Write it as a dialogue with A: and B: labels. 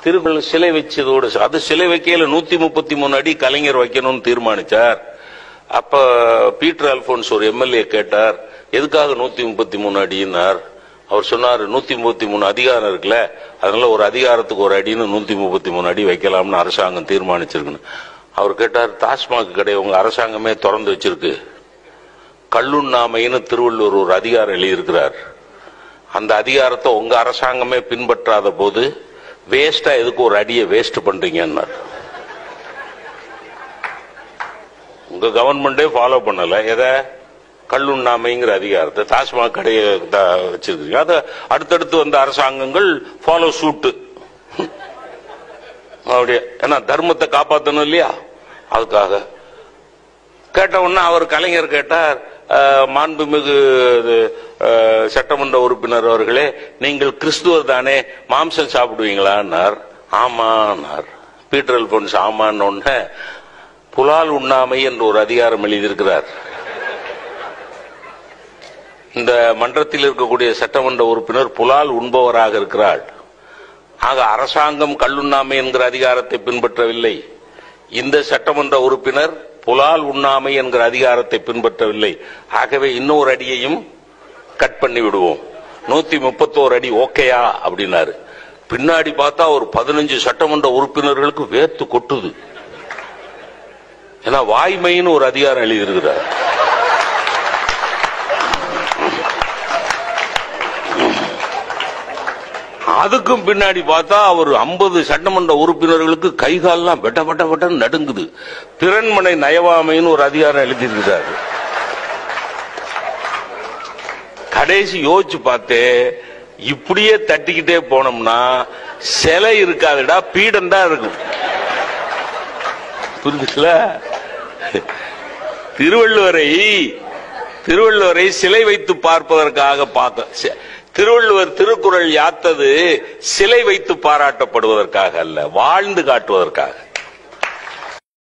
A: திருக்குறள் சிலை வச்சதோடு அது சிலை வைக்கையில 133 அடி கலைஞர் வைக்கணும்னு தீர்மானிச்சார். அப்ப பீட்டர் அல்போன்ஸ் ஒரு எம்எல்ஏ கேட்டார், எதுக்காக 133 அடினார். அவர் சொன்னார், 133 அதிகாரம் இருக்குல்ல, அதனால ஒரு அதிகாரத்துக்கு ஒரு அடின்னு 133 அடி வைக்கலாம்னு அரசாங்கம் தீர்மானிச்சிருக்கு. அவர் கேட்டார், டாஸ்மாக் கடை உங்க அரசாங்கமே திறந்து வச்சிருக்கு, கள்ளுண்ணாமைன்னு திருவள்ளுவர் ஒரு அதிகாரம் எழுதியிருக்கிறார், அந்த அதிகாரத்தை உங்க அரசாங்கமே பின்பற்றாத போது வேஸ்டா எதுக்கு ஒரு அடியை வேஸ்ட் பண்றீங்கன்னார். உங்க கவர்மெண்டே ஃபாலோ பண்ணல எதை, கள்ளுண்ணாமைங்கிற அதிகாரத்தை, டாஸ்மாக் கடையை வச்சிருக்கீங்க, அதை அடுத்தடுத்து வந்த அரசாங்கங்கள் ஃபாலோ சூட்டு. அப்படியே ஏன்னா தர்மத்தை காப்பாற்றணும் இல்லையா, அதுக்காக கேட்ட உடனே அவர் கலைஞர் கேட்டார், மாண்புமிகு சட்டமன்ற உறுப்பினர் அவர்களே, நீங்கள் கிறிஸ்துவர் தானே, மாம்சம் சாப்பிடுவீங்களான்னார். ஆமான்னார். பீட்டர் அல்போன்ஸ் ஆமான்னு ஒண்ணு புலால் உண்ணாமை என்று ஒரு அதிகாரம் எழுதியிருக்கிறார். இந்த மன்றத்தில் இருக்கக்கூடிய சட்டமன்ற உறுப்பினர் புலால் உண்பவராக இருக்கிறார். ஆக அரசாங்கம் கள்ளுண்ணாமை என்கிற அதிகாரத்தை பின்பற்றவில்லை. இந்த சட்டமன்ற உறுப்பினர் புலால் உண்ணாமை என்கிற அதிகாரத்தை பின்பற்றவில்லை. ஆகவே இன்னொரு அடியையும் கட் பண்ணி விடுவோம், 131 அடி ஓகேயா அப்படின்னாரு. பின்னாடி பார்த்தா ஒரு 15 சட்டமன்ற உறுப்பினர்களுக்கு வேர்த்து கொட்டுது. ஏன்னா வாய்மைன்னு ஒரு அதிகாரம் எழுதியிருக்கிறார். அதுக்கும் பின்னாடி பார்த்தா அவர் 50 சட்டமன்ற உறுப்பினர்களுக்கு கைகால்லாம் வெட்ட வெட்ட வெட்ட நடுங்குது. பிறன்மனை நயவாமைன்னு ஒரு அதிகாரம் எழுதியிருக்கிறார். கடைசி யோசிச்சு பார்த்து இப்படியே தட்டிக்கிட்டே போனோம்னா சிலை இருக்காதுடா, பீடம் தான் இருக்கும். புரிஞ்சுல, திருவள்ளுவரை சிலை வைத்து பார்ப்பதற்காக பார்க்க, திருவள்ளுவர் திருக்குறள் யாத்தது சிலை வைத்து பாராட்டப்படுவதற்காக அல்ல, வாழ்ந்து காட்டுவதற்காக.